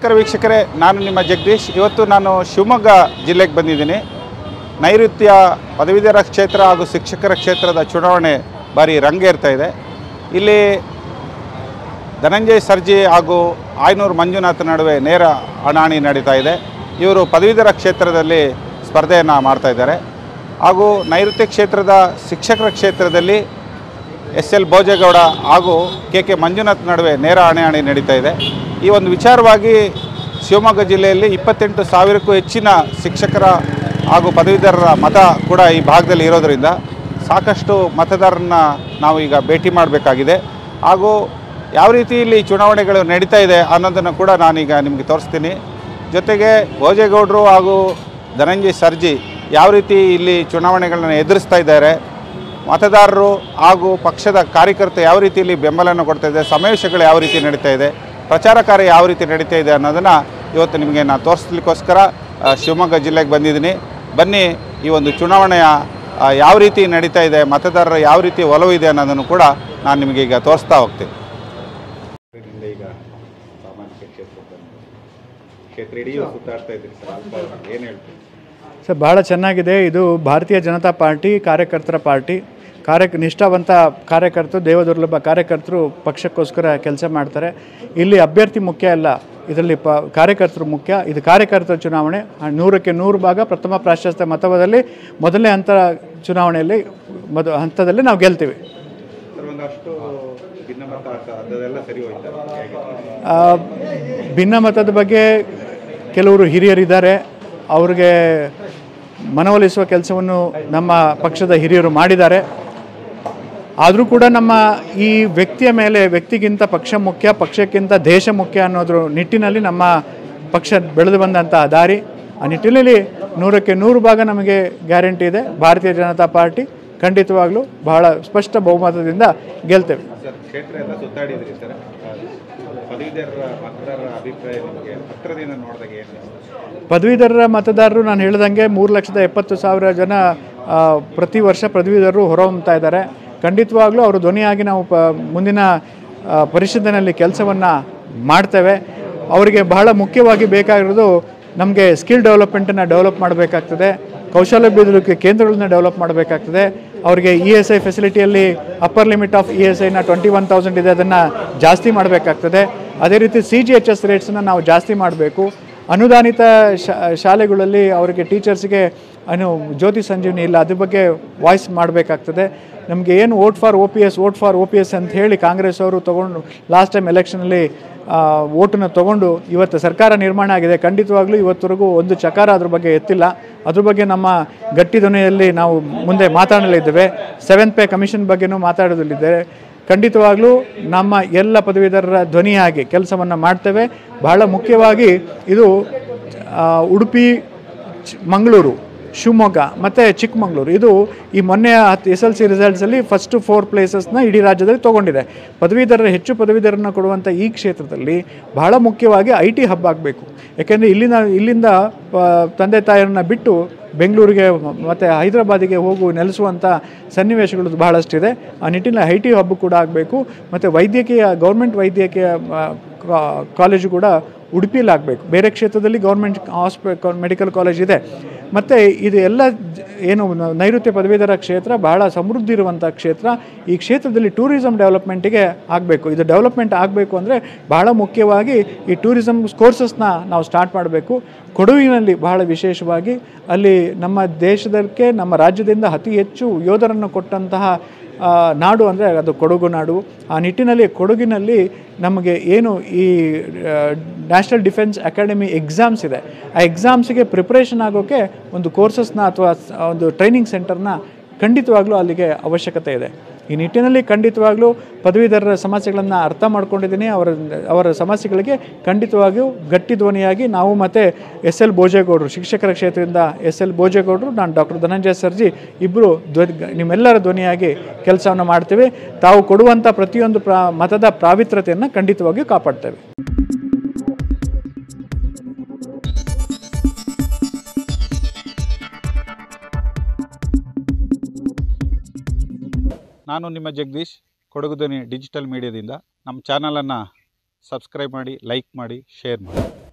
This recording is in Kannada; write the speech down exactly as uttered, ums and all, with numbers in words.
ನಮಸ್ಕಾರ ವೀಕ್ಷಕರೇ, ನಾನು ನಿಮ್ಮ ಜಗದೀಶ್. ಇವತ್ತು ನಾನು ಶಿವಮೊಗ್ಗ ಜಿಲ್ಲೆಗೆ ಬಂದಿದ್ದೀನಿ. ನೈಋತ್ಯ ಪದವೀಧರ ಕ್ಷೇತ್ರ ಹಾಗೂ ಶಿಕ್ಷಕರ ಕ್ಷೇತ್ರದ ಚುನಾವಣೆ ಬಾರಿ ರಂಗೇರ್ತಾ ಇದೆ. ಇಲ್ಲಿ ಧನಂಜಯ ಸರ್ಜಿ ಹಾಗೂ ಆಯನೂರು ಮಂಜುನಾಥ್ ನಡುವೆ ನೇರ ಹಣಾಹಣಿ ನಡೀತಾ ಇದೆ. ಇವರು ಪದವೀಧರ ಕ್ಷೇತ್ರದಲ್ಲಿ ಸ್ಪರ್ಧೆಯನ್ನು ಮಾಡ್ತಾ ಇದ್ದಾರೆ. ಹಾಗೂ ನೈಋತ್ಯ ಕ್ಷೇತ್ರದ ಶಿಕ್ಷಕರ ಕ್ಷೇತ್ರದಲ್ಲಿ ಎಸ್ ಎಲ್ ಭೋಜೇಗೌಡ ಹಾಗೂ ಕೆ ಕೆ ಮಂಜುನಾಥ್ ನಡುವೆ ನೇರ ಹಣಾಹಣಿ ನಡೀತಾ ಇದೆ. ಈ ಒಂದು ವಿಚಾರವಾಗಿ ಶಿವಮೊಗ್ಗ ಜಿಲ್ಲೆಯಲ್ಲಿ ಇಪ್ಪತ್ತೆಂಟು ಸಾವಿರಕ್ಕೂ ಹೆಚ್ಚಿನ ಶಿಕ್ಷಕರ ಹಾಗೂ ಪದವೀಧರರ ಮತ ಕೂಡ ಈ ಭಾಗದಲ್ಲಿ ಇರೋದರಿಂದ ಸಾಕಷ್ಟು ಮತದಾರರನ್ನ ನಾವು ಈಗ ಭೇಟಿ ಮಾಡಬೇಕಾಗಿದೆ. ಹಾಗೂ ಯಾವ ರೀತಿ ಇಲ್ಲಿ ಚುನಾವಣೆಗಳು ನಡೀತಾ ಇದೆ ಅನ್ನೋದನ್ನು ಕೂಡ ನಾನೀಗ ನಿಮಗೆ ತೋರಿಸ್ತೀನಿ. ಜೊತೆಗೆ ಭೋಜೇಗೌಡರು ಹಾಗೂ ಧನಂಜಯ ಸರ್ಜಿ ಯಾವ ರೀತಿ ಇಲ್ಲಿ ಚುನಾವಣೆಗಳನ್ನು ಎದುರಿಸ್ತಾ ಇದ್ದಾರೆ, ಮತದಾರರು ಹಾಗೂ ಪಕ್ಷದ ಕಾರ್ಯಕರ್ತರು ಯಾವ ರೀತಿಯಲ್ಲಿ ಬೆಂಬಲವನ್ನು ಕೊಡ್ತಾ ಇದೆ, ಸಮಾವೇಶಗಳು ಯಾವ ರೀತಿ ನಡೀತಾ ಇದೆ, ಪ್ರಚಾರ ಕಾರ್ಯ ಯಾವ ರೀತಿ ನಡೀತಾ ಇದೆ ಅನ್ನೋದನ್ನು ಇವತ್ತು ನಿಮಗೆ ನಾನು ತೋರಿಸ್ಲಿಕ್ಕೋಸ್ಕರ ಶಿವಮೊಗ್ಗ ಜಿಲ್ಲೆಗೆ ಬಂದಿದ್ದೀನಿ. ಬನ್ನಿ, ಈ ಒಂದು ಚುನಾವಣೆಯ ಯಾವ ರೀತಿ ನಡೀತಾ ಇದೆ, ಮತದಾರರ ಯಾವ ರೀತಿ ಒಲವು ಇದೆ ಅನ್ನೋದನ್ನು ಕೂಡ ನಾನು ನಿಮಗೆ ಈಗ ತೋರಿಸ್ತಾ ಹೋಗ್ತೀನಿ. ಈಗ ಸಾಮಾಜಿಕ ಕ್ಷೇತ್ರ ಕ್ಷೇತ್ರ ಇಡೀ ಸುತ್ತಾಡ್ತಾ ಇದ್ದೀರಿ ಸರ್, ಅಲ್ಪ ಏನು ಹೇಳ್ತೀವಿ ಸರ್? ಭಾಳ ಚೆನ್ನಾಗಿದೆ. ಇದು ಭಾರತೀಯ ಜನತಾ ಪಾರ್ಟಿ ಕಾರ್ಯಕರ್ತರ ಪಾರ್ಟಿ. ಕಾರ್ಯ ನಿಷ್ಠಾವಂತ ಕಾರ್ಯಕರ್ತರು, ದೇವದುರ್ಲಭ ಕಾರ್ಯಕರ್ತರು ಪಕ್ಷಕ್ಕೋಸ್ಕರ ಕೆಲಸ ಮಾಡ್ತಾರೆ. ಇಲ್ಲಿ ಅಭ್ಯರ್ಥಿ ಮುಖ್ಯ ಅಲ್ಲ, ಇದರಲ್ಲಿ ಪ ಕಾರ್ಯಕರ್ತರು ಮುಖ್ಯ. ಇದು ಕಾರ್ಯಕರ್ತರ ಚುನಾವಣೆ. ನೂರಕ್ಕೆ ನೂರು ಭಾಗ ಪ್ರಥಮ ಪ್ರಾಶಸ್ತ್ಯ ಮತದಲ್ಲಿ ಮೊದಲನೇ ಹಂತ ಚುನಾವಣೆಯಲ್ಲಿ ಮೊದ ಹಂತದಲ್ಲಿ ನಾವು ಗೆಲ್ತೀವಿ. ಭಿನ್ನಮತದ ಬಗ್ಗೆ ಕೆಲವರು ಹಿರಿಯರಿದ್ದಾರೆ, ಅವ್ರಿಗೆ ಮನವೊಲಿಸುವ ಕೆಲಸವನ್ನು ನಮ್ಮ ಪಕ್ಷದ ಹಿರಿಯರು ಮಾಡಿದ್ದಾರೆ. ಆದರೂ ಕೂಡ ನಮ್ಮ ಈ ವ್ಯಕ್ತಿಯ ಮೇಲೆ, ವ್ಯಕ್ತಿಗಿಂತ ಪಕ್ಷ ಮುಖ್ಯ, ಪಕ್ಷಕ್ಕಿಂತ ದೇಶ ಮುಖ್ಯ ಅನ್ನೋದ್ರ ನಿಟ್ಟಿನಲ್ಲಿ ನಮ್ಮ ಪಕ್ಷ ಬೆಳೆದು ಬಂದಂತಹ ದಾರಿ. ಆ ನಿಟ್ಟಿನಲ್ಲಿ ನೂರಕ್ಕೆ ನೂರು ಭಾಗ ನಮಗೆ ಗ್ಯಾರಂಟಿ ಇದೆ. ಭಾರತೀಯ ಜನತಾ ಪಾರ್ಟಿ ಖಂಡಿತವಾಗ್ಲೂ ಬಹಳ ಸ್ಪಷ್ಟ ಬಹುಮತದಿಂದ ಗೆಲ್ತೇವೆ. ಕ್ಷೇತ್ರ ಎಲ್ಲ ಸುತ್ತಾಡಿದ್ರಿ ಸರ್, ಪದವೀಧರರ ಮತದಾರರ ಅಭಿಪ್ರಾಯ ನಿಮಗೆ ಹತ್ತಿರದಿಂದ ನೋಡಿದಾಗ ಏನು? ಪದವೀಧರರ ಮತದಾರರು ನಾನು ಹೇಳಿದಂಗೆ ಮೂರು ಲಕ್ಷದ ಎಪ್ಪತ್ತು ಸಾವಿರ ಜನ ಪ್ರತಿ ವರ್ಷ ಪದವೀಧರರು ಹೊರಹೊಮ್ಮುತ್ತಾ ಇದ್ದಾರೆ. ಖಂಡಿತವಾಗ್ಲೂ ಅವರು ಧ್ವನಿಯಾಗಿ ನಾವು ಪ ಮುಂದಿನ ಪರಿಷತ್ತಿನಲ್ಲಿ ಕೆಲಸವನ್ನು ಮಾಡ್ತೇವೆ. ಅವರಿಗೆ ಬಹಳ ಮುಖ್ಯವಾಗಿ ಬೇಕಾಗಿರೋದು ನಮಗೆ ಸ್ಕಿಲ್ ಡೆವಲಪ್ಮೆಂಟನ್ನು ಡೆವಲಪ್ ಮಾಡಬೇಕಾಗ್ತದೆ, ಕೌಶಲ್ಯಾಭಿವೃದ್ಧಿ ಕೇಂದ್ರಗಳನ್ನ ಡೆವಲಪ್ ಮಾಡಬೇಕಾಗ್ತದೆ. ಅವರಿಗೆ ಇ ಎಸ್ ಐ ಫೆಸಿಲಿಟಿಯಲ್ಲಿ upper limit of E S ಐನ ಟ್ವೆಂಟಿ ಒನ್ ತೌಸಂಡ್ ಇದೆ, ಅದನ್ನು ಜಾಸ್ತಿ ಮಾಡಬೇಕಾಗ್ತದೆ. ಅದೇ ರೀತಿ ಸಿ ಜಿ ಎಚ್ ಎಸ್ ರೇಟ್ಸನ್ನು ನಾವು ಜಾಸ್ತಿ ಮಾಡಬೇಕು. ಅನುದಾನಿತ ಶಾಲೆಗಳಲ್ಲಿ ಅವರಿಗೆ ಟೀಚರ್ಸ್ಗೆ ಅನು ಜ್ಯೋತಿ ಸಂಜೀವನಿ ಇಲ್ಲ, ಅದ್ರ ಬಗ್ಗೆ ವಾಯ್ಸ್ ಮಾಡಬೇಕಾಗ್ತದೆ. ನಮಗೆ ಏನು vote for O P S vote for O P S ಅಂತ ಹೇಳಿ ಕಾಂಗ್ರೆಸ್ ಅವರು ತೊಗೊಂಡು ಲಾಸ್ಟ್ ಟೈಮ್ ಎಲೆಕ್ಷನಲ್ಲಿ ವೋಟನ್ನು ತೊಗೊಂಡು ಇವತ್ತು ಸರ್ಕಾರ ನಿರ್ಮಾಣ ಆಗಿದೆ. ಖಂಡಿತವಾಗ್ಲೂ ಇವತ್ತರೆಗೂ ಒಂದು ಚಕಾರ ಅದ್ರ ಬಗ್ಗೆ ಎತ್ತಿಲ್ಲ. ಅದ್ರ ಬಗ್ಗೆ ನಮ್ಮ ಗಟ್ಟಿ ಧ್ವನಿಯಲ್ಲಿ ನಾವು ಮುಂದೆ ಮಾತಾಡಲಿದ್ದೇವೆ. ಸೆವೆಂತ್ ಪೇ ಕಮಿಷನ್ ಬಗ್ಗೆನೂ ಮಾತಾಡೋದಲ್ಲಿದ್ದೇವೆ. ಖಂಡಿತವಾಗ್ಲೂ ನಮ್ಮ ಎಲ್ಲ ಪದವೀಧರರ ಧ್ವನಿಯಾಗಿ ಕೆಲಸವನ್ನು ಮಾಡ್ತೇವೆ. ಬಹಳ ಮುಖ್ಯವಾಗಿ ಇದು ಉಡುಪಿ, ಮಂಗಳೂರು, ಶಿವಮೊಗ್ಗ ಮತ್ತು ಚಿಕ್ಕಮಗಳೂರು, ಇದು ಈ ಮೊನ್ನೆ ಹತ್ತು ಎಸ್ ಎಲ್ ಸಿ ರಿಸಲ್ಟ್ಸಲ್ಲಿ ಫಸ್ಟು ಫೋರ್ ಪ್ಲೇಸಸ್ನ ಇಡೀ ರಾಜ್ಯದಲ್ಲಿ ತೊಗೊಂಡಿದೆ. ಪದವೀಧರರ ಹೆಚ್ಚು ಪದವೀಧರನ್ನು ಕೊಡುವಂಥ ಈ ಕ್ಷೇತ್ರದಲ್ಲಿ ಬಹಳ ಮುಖ್ಯವಾಗಿ ಐ ಟಿ ಹಬ್ ಆಗಬೇಕು. ಯಾಕೆಂದರೆ ಇಲ್ಲಿನ ಇಲ್ಲಿಂದ ತಂದೆ ತಾಯಿಯರನ್ನ ಬಿಟ್ಟು ಬೆಂಗಳೂರಿಗೆ ಮತ್ತು ಹೈದರಾಬಾದಿಗೆ ಹೋಗು ನೆಲೆಸುವಂಥ ಸನ್ನಿವೇಶಗಳು ಬಹಳಷ್ಟಿದೆ. ಆ ನಿಟ್ಟಿನಲ್ಲಿ ಐ ಟಿ ಹಬ್ ಕೂಡ ಆಗಬೇಕು. ಮತ್ತು ವೈದ್ಯಕೀಯ ಗೌರ್ಮೆಂಟ್ ವೈದ್ಯಕೀಯ ಕಾಲೇಜು ಕೂಡ ಉಡುಪಿಯಲ್ಲಿ ಆಗಬೇಕು. ಬೇರೆ ಕ್ಷೇತ್ರದಲ್ಲಿ ಗೌರ್ಮೆಂಟ್ ಹಾಸ್ಪಿ ಮೆಡಿಕಲ್ ಕಾಲೇಜ್ ಇದೆ. ಮತ್ತು ಇದು ಎಲ್ಲ ಏನು ನೈಋತ್ಯ ಪದವೀಧರ ಕ್ಷೇತ್ರ ಬಹಳ ಸಮೃದ್ಧಿ ಇರುವಂಥ ಕ್ಷೇತ್ರ. ಈ ಕ್ಷೇತ್ರದಲ್ಲಿ ಟೂರಿಸಂ ಡೆವಲಪ್ಮೆಂಟಿಗೆ ಆಗಬೇಕು. ಇದು ಡೆವಲಪ್ಮೆಂಟ್ ಆಗಬೇಕು ಅಂದರೆ ಬಹಳ ಮುಖ್ಯವಾಗಿ ಈ ಟೂರಿಸಂ ಕೋರ್ಸಸ್ನ ನಾವು ಸ್ಟಾರ್ಟ್ ಮಾಡಬೇಕು. ಕೊಡಗಿನಲ್ಲಿ ಬಹಳ ವಿಶೇಷವಾಗಿ ಅಲ್ಲಿ ನಮ್ಮ ದೇಶದಕ್ಕೆ, ನಮ್ಮ ರಾಜ್ಯದಿಂದ ಅತಿ ಹೆಚ್ಚು ಯೋಧರನ್ನು ಕೊಟ್ಟಂತಹ ನಾಡು ಅಂದರೆ ಅದು ಕೊಡಗು ನಾಡು. ಆ ನಿಟ್ಟಿನಲ್ಲಿ ಕೊಡಗಿನಲ್ಲಿ ನಮಗೆ ಏನು ಈ ನ್ಯಾಷನಲ್ ಡಿಫೆನ್ಸ್ ಅಕಾಡೆಮಿ ಎಕ್ಸಾಮ್ಸ್ ಇದೆ, ಆ ಎಕ್ಸಾಮ್ಸಿಗೆ ಪ್ರಿಪ್ರೇಷನ್ ಆಗೋಕ್ಕೆ ಒಂದು ಕೋರ್ಸಸ್ನ ಅಥವಾ ಒಂದು ಟ್ರೈನಿಂಗ್ ಸೆಂಟರ್ನ ಖಂಡಿತವಾಗ್ಲೂ ಅಲ್ಲಿಗೆ ಅವಶ್ಯಕತೆ ಇದೆ. ಈ ನಿಟ್ಟಿನಲ್ಲಿ ಖಂಡಿತವಾಗ್ಲೂ ಪದವೀಧರರ ಸಮಸ್ಯೆಗಳನ್ನು ಅರ್ಥ ಮಾಡ್ಕೊಂಡಿದ್ದೀನಿ. ಅವರ ಅವರ ಸಮಸ್ಯೆಗಳಿಗೆ ಖಂಡಿತವಾಗಿಯೂ ಗಟ್ಟಿ ಧ್ವನಿಯಾಗಿ ನಾವು ಮತ್ತು ಎಸ್ ಎಲ್ ಭೋಜೇಗೌಡರು, ಶಿಕ್ಷಕರ ಕ್ಷೇತ್ರದಿಂದ ಎಸ್ ಎಲ್ ಭೋಜೇಗೌಡರು, ನಾನು ಡಾಕ್ಟರ್ ಧನಂಜಯ ಸರ್ಜಿ ಇಬ್ಬರು ಧ್ವನಿ ನಿಮ್ಮೆಲ್ಲರ ಧ್ವನಿಯಾಗಿ ಕೆಲಸವನ್ನು ಮಾಡ್ತೇವೆ. ತಾವು ಕೊಡುವಂಥ ಪ್ರತಿಯೊಂದು ಪ್ರಾ ಮತದ ಪಾವಿತ್ರ್ಯತೆಯನ್ನು ಖಂಡಿತವಾಗಿಯೂ ಕಾಪಾಡ್ತೇವೆ. ನಾನು ನಿಮ್ಮ ಜಗದೀಶ್, ಕೊಡಗು ಧ್ವನಿ ಡಿಜಿಟಲ್ ಮೀಡಿಯಾದಿಂದ. ನಮ್ಮ ಚಾನಲನ್ನು ಸಬ್ಸ್ಕ್ರೈಬ್ ಮಾಡಿ, ಲೈಕ್ ಮಾಡಿ, ಶೇರ್ ಮಾಡಿ.